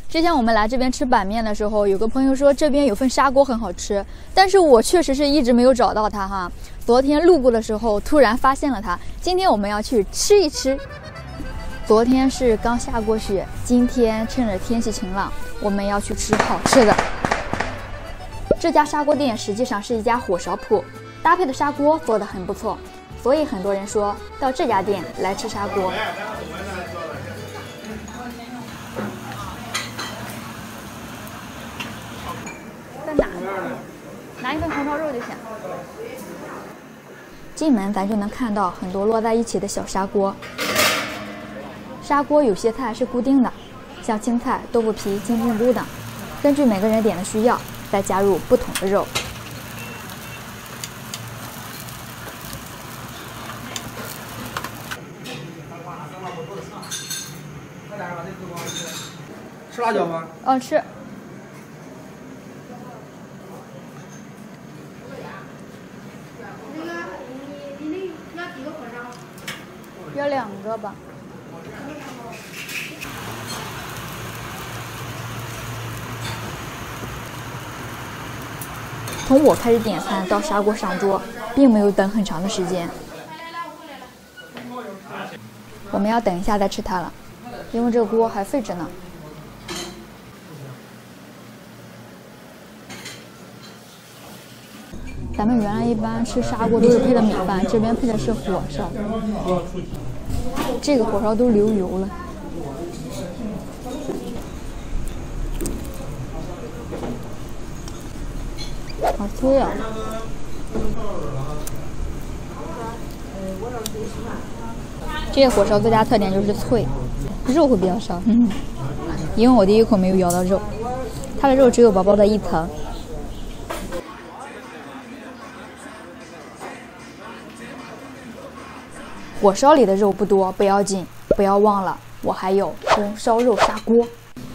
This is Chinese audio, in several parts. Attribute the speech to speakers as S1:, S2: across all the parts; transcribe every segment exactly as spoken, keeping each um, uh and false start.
S1: 之前我们来这边吃板面的时候，有个朋友说这边有份砂锅很好吃，但是我确实是一直没有找到它哈。昨天路过的时候突然发现了它，今天我们要去吃一吃。昨天是刚下过雪，今天趁着天气晴朗，我们要去吃好吃的。这家砂锅店实际上是一家火烧铺，搭配的砂锅做得很不错，所以很多人说到这家店来吃砂锅。在哪呢？拿一份红烧肉就行。进门咱就能看到很多摞在一起的小砂锅。砂锅有些菜是固定的，像青菜、豆腐皮、金针菇等，根据每个人点的需要，再加入不同的肉。
S2: 吃辣椒吗？
S1: 哦，吃。要两个吧。从我开始点餐到砂锅上桌，并没有等很长的时间。我们要等一下再吃它了，因为这个锅还沸着呢。咱们原来一般吃砂锅都是配的米饭，这边配的是火烧。这个火烧都流油了。好脆啊！这个火烧最大特点就是脆，肉会比较少，嗯，因为我第一口没有咬到肉，它的肉只有薄薄的一层。火烧里的肉不多，不要紧，不要忘了，我还有红烧肉砂锅。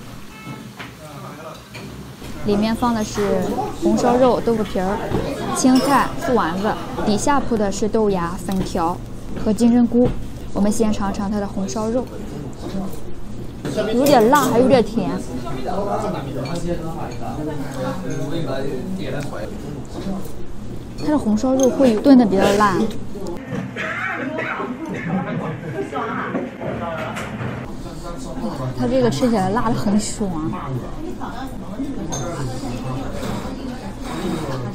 S1: 里面放的是红烧肉、豆腐皮儿、青菜、素丸子，底下铺的是豆芽、粉条和金针菇。我们先尝尝它的红烧肉，有点辣，还有点甜。它的红烧肉会炖的比较烂。它这个吃起来辣的很爽。